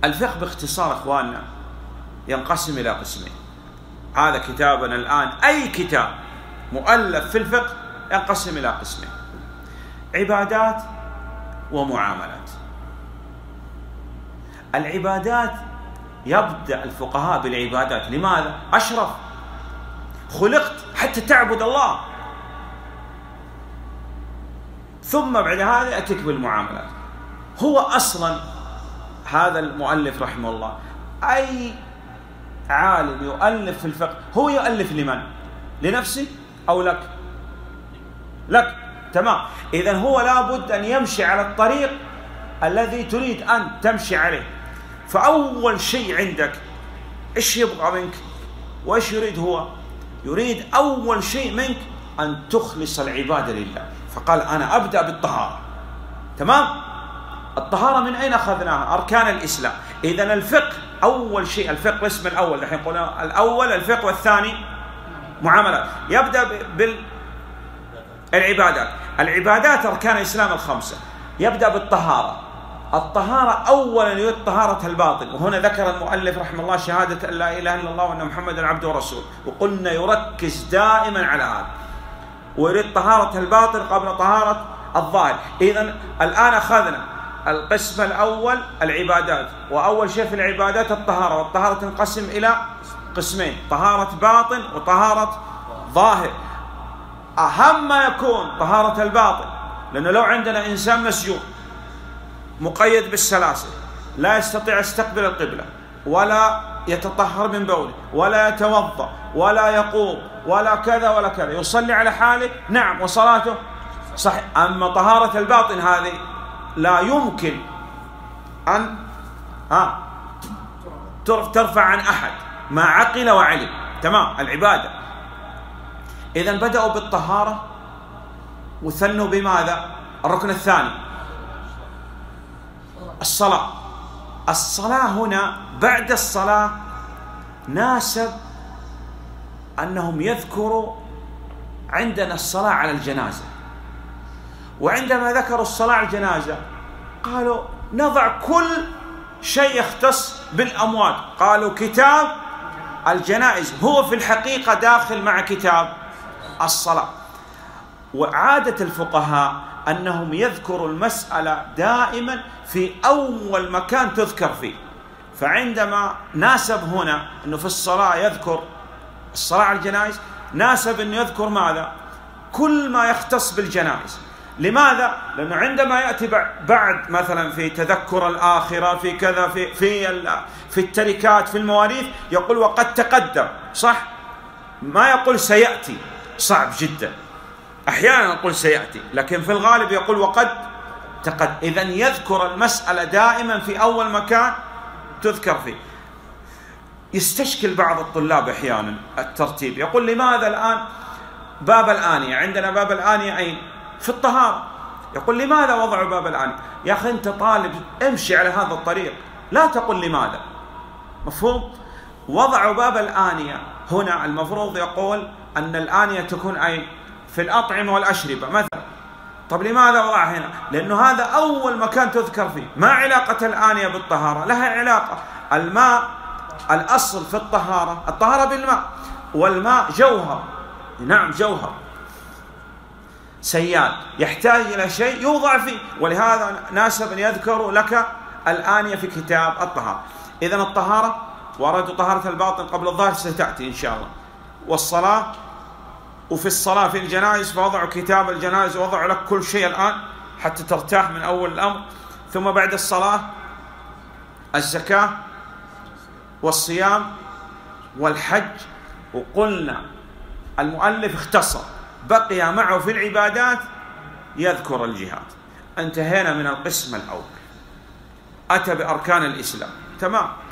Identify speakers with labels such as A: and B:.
A: الفقه باختصار اخواننا ينقسم الى قسمين. هذا كتابنا الان، اي كتاب مؤلف في الفقه ينقسم الى قسمين: عبادات ومعاملات. العبادات يبدأ الفقهاء بالعبادات. لماذا؟ أشرف، خلقت حتى تعبد الله، ثم بعد هذا يأتيك بالمعاملات. هو أصلا هذا المؤلف رحمه الله، أي عالم يؤلف في الفقه هو يؤلف لمن؟ لنفسه أو لك؟ لك، تمام. إذن هو لابد أن يمشي على الطريق الذي تريد أن تمشي عليه. فأول شيء عندك إيش يبغى منك وإيش يريد هو؟ يريد أول شيء منك أن تخلص العبادة لله. فقال أنا أبدأ بالطهارة. تمام؟ الطهارة من أين أخذناها؟ أركان الإسلام. إذن الفقه أول شيء، الفقه الاسم الأول، نحن قلنا الأول الفقه والثاني معاملات. يبدأ بالعبادات. العبادات أركان الإسلام الخمسة. يبدأ بالطهارة. الطهارة أولا يريد طهارة الباطن، وهنا ذكر المؤلف رحمه الله شهادة أن لا إله إلا الله وأن محمدا عبده ورسوله، وقلنا يركز دائما على هذا، ويريد طهارة الباطن قبل طهارة الظاهر. إذن الآن أخذنا القسم الأول العبادات، وأول شيء في العبادات الطهارة، والطهارة تنقسم إلى قسمين: طهارة باطن وطهارة ظاهر. أهم ما يكون طهارة الباطن، لأنه لو عندنا إنسان مسجون مقيد بالسلاسل لا يستطيع يستقبل القبلة ولا يتطهر من بوله ولا يتوضأ ولا يقوم ولا كذا ولا كذا، يصلي على حاله، نعم، وصلاته صحيح. أما طهارة الباطن هذه لا يمكن أن ترفع عن أحد ما عقل وعلم. تمام. العبادة إذن بدأوا بالطهارة وثنوا بماذا؟ الركن الثاني الصلاة. الصلاة هنا بعد الصلاة ناسب أنهم يذكروا عندنا الصلاة على الجنازة. وعندما ذكروا الصلاة على الجنازة قالوا نضع كل شيء يختص بالأموات. قالوا كتاب الجنائز هو في الحقيقة داخل مع كتاب الصلاة. وعادة الفقهاء أنهم يذكروا المسألة دائما في أول مكان تذكر فيه. فعندما ناسب هنا أنه في الصلاة يذكر الصلاة على الجنائز، ناسب أنه يذكر ماذا؟ كل ما يختص بالجنائز. لماذا؟ لأنه عندما يأتي بعد مثلا في تذكر الآخرة، في كذا، في التركات، في المواريث، يقول وقد تقدم، صح؟ ما يقول سيأتي، صعب جدا. أحيانا يقول سيأتي، لكن في الغالب يقول وقد تقدم. إذن يذكر المسألة دائما في أول مكان تذكر فيه. يستشكل بعض الطلاب أحيانا الترتيب، يقول لماذا الآن باب الآنية؟ عندنا باب الآنية أين؟ في الطهارة. يقول لماذا وضعوا باب الآنية؟ يا أخي أنت طالب، امشي على هذا الطريق، لا تقل لماذا. مفهوم؟ وضعوا باب الآنية هنا المفروض يقول أن الآنية تكون أين؟ في الأطعمة والأشربة مثلا. طب لماذا وضع هنا؟ لأنه هذا أول مكان تذكر فيه. ما علاقة الآنية بالطهارة؟ لها علاقة. الماء الأصل في الطهارة، الطهارة بالماء، والماء جوهر، نعم جوهر سيال يحتاج إلى شيء يوضع فيه، ولهذا ناسب أن يذكروا لك الآنية في كتاب الطهارة. إذن الطهارة وأرادوا طهارة الباطن قبل الظاهر ستأتي إن شاء الله. والصلاة، وفي الصلاة في الجنائز فوضعوا كتاب الجنائز ووضعوا لك كل شيء الآن حتى ترتاح من أول الأمر. ثم بعد الصلاة الزكاة والصيام والحج. وقلنا المؤلف اختصر، بقي معه في العبادات يذكر الجهاد. انتهينا من القسم الأول، أتى بأركان الإسلام. تمام.